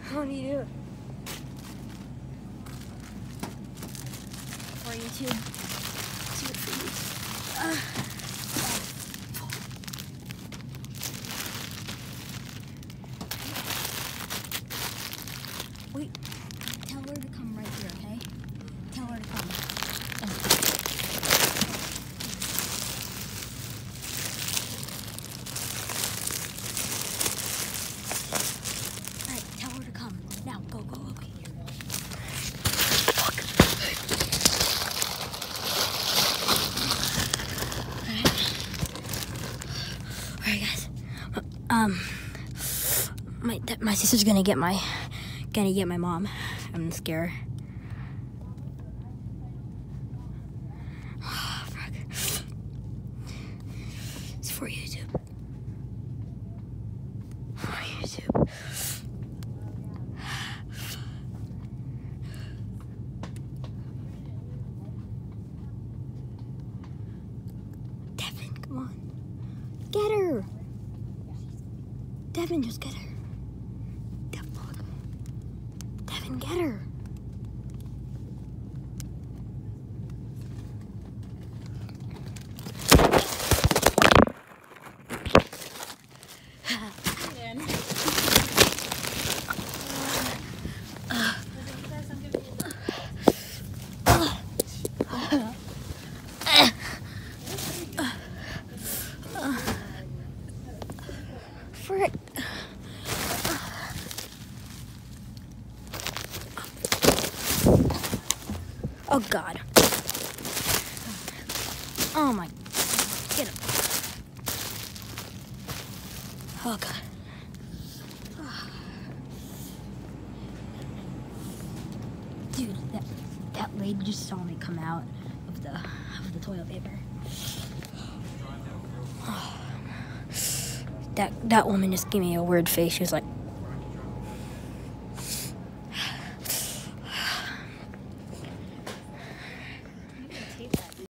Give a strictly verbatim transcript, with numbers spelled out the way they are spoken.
How do you do it? For YouTube. Do it for you. Uh, Wait. Tell her to come right here, okay? Tell her to come. Alright, tell her to come. Now, go, go, go. Fuck. Alright. Alright, guys. Um, my my sister's gonna get my gonna get my mom. I'm scared. Oh, fuck. It's for YouTube. For YouTube. Devin, come on. Get her. Devin, just get her. Devin, get her. Frick. Oh God. Oh my. Get him. Oh God. Dude, that that lady just saw me come out of the of the toilet paper. That that woman just gave me a weird face. She was like,